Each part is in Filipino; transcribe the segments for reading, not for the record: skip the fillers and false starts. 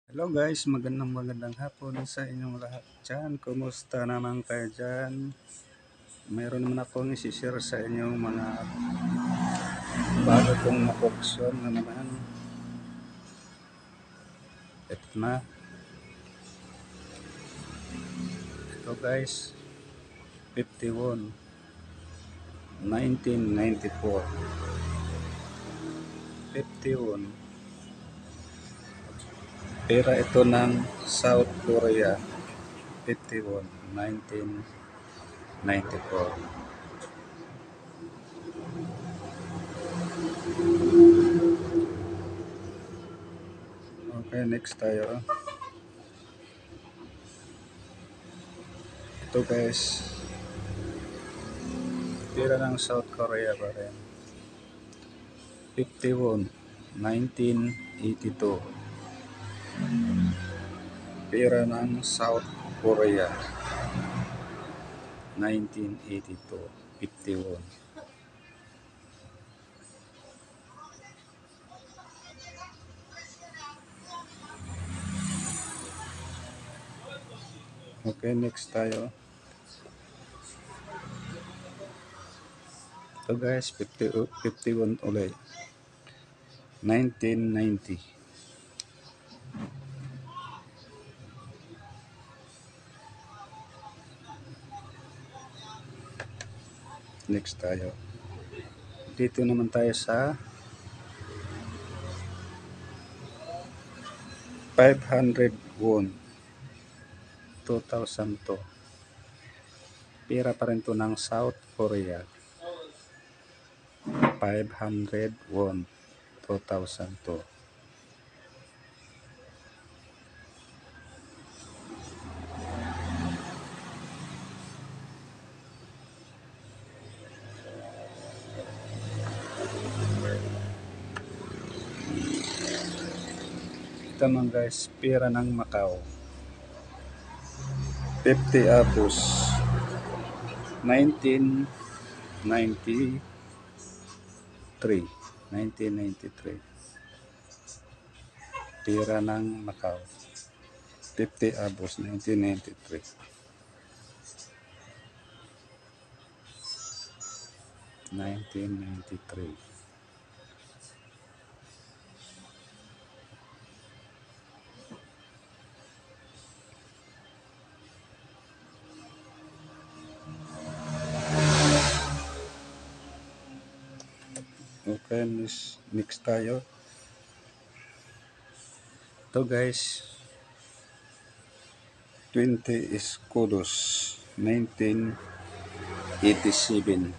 Hello guys, magandang hapon sa inyong lahat dyan. Kumusta naman kayo dyan? Mayroon naman akong isi-share sa inyong mga bago kong na-production na naman. Ito na. Ito guys, 51, 1994. 51. Pera ito ng South Korea. 51, 1994. Okay, next tayo. Ito guys, pera ng South Korea pa rin. 51, 1982. Pera ng South Korea. 1982. 51. Okay, next tayo. Ito guys, 51 ulit. 1990. Next tayo. Dito naman tayo sa 500 won. 2002. Pera pa rin to ng South Korea. 500 won. 2002. Ito naman guys, pera ng Macau. 50 apos. 1993. 1993. Pera ng Macau. 50 abos, 1993. 1993. Okay, next tayo. Ito guys, 20 escudos, 1987.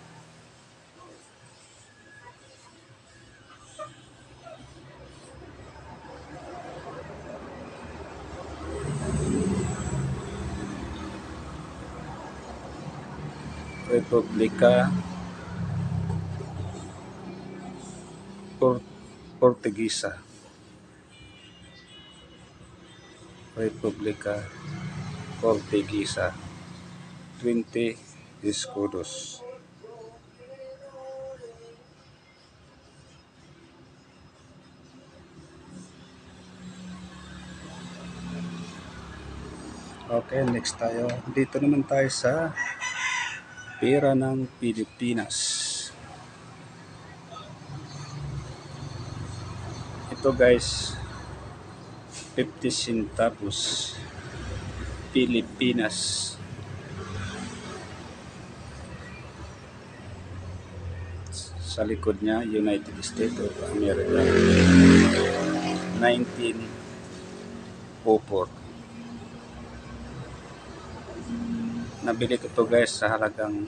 Republika Portuguesa. Republika Portuguesa. 20 escudos. Okay, next tayo. Dito naman tayo sa pera ng Pilipinas. Ito guys, 50 centavos. Pilipinas. Sa likod niya, United States of America. 1904. Nabili ko to guys sa halagang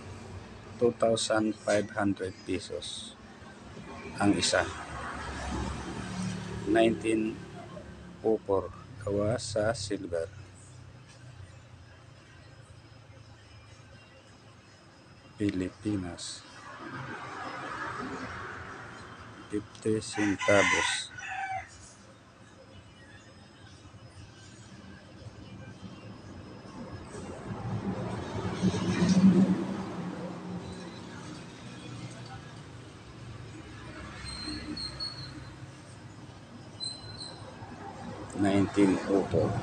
2,500 pesos ang isa. 1904. Gawa sa silver. Pilipinas. 50 centavos. 1904.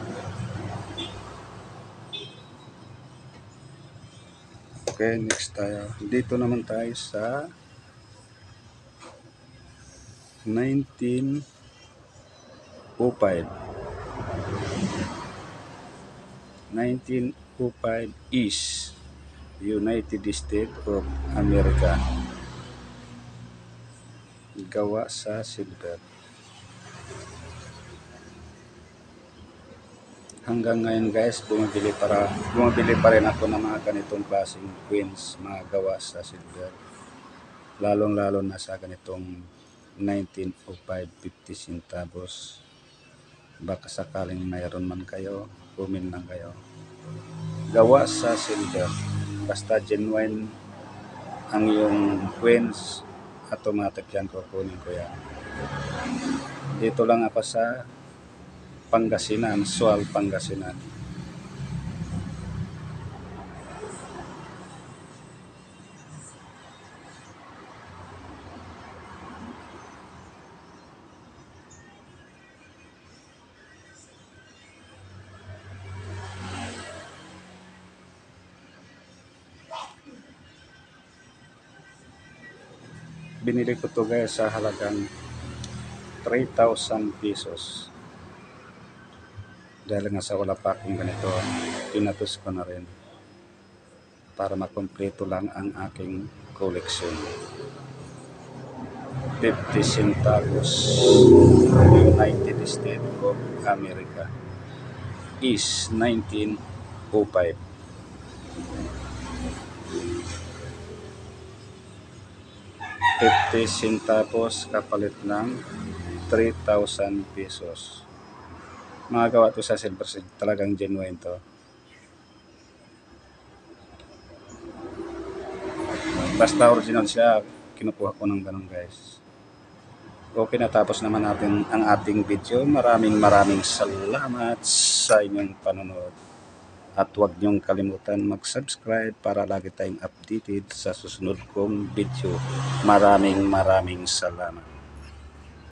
Okay, next tayo. Dito naman tayo sa 1905. 1905 is United States of America. Gawa sa silver. Hanggang ngayon guys, bumibili pa rin ako ng mga ganitong klaseng coins, mga gawa sa silver. Lalong-lalo na sa ganitong 1905 50 centavos. Baka sakaling mayroon man kayo, kumin lang kayo. Gawa sa silver. Basta genuine ang yung coins, automatic yan, kukunin ko yan. Dito lang ako sa Pangasinan, Sual, Pangasinan. Binili ko to guys sa halagang 3,000 pesos. Dahil nga sa wala pa akong ganito, pinatos ko na rin para makompleto lang ang aking collection. 50 centavos United States of America is 1905. $50 centavos kapalit ng 3,000 pesos. Mga gawa to sa silver, talagang genuine to. Basta original siya, kinukuha ko ng ganun guys. Okay, natapos naman natin ang ating video. Maraming salamat sa inyong panonood. At huwag niyong kalimutan mag-subscribe para lagi tayong updated sa susunod kong video. Maraming salamat.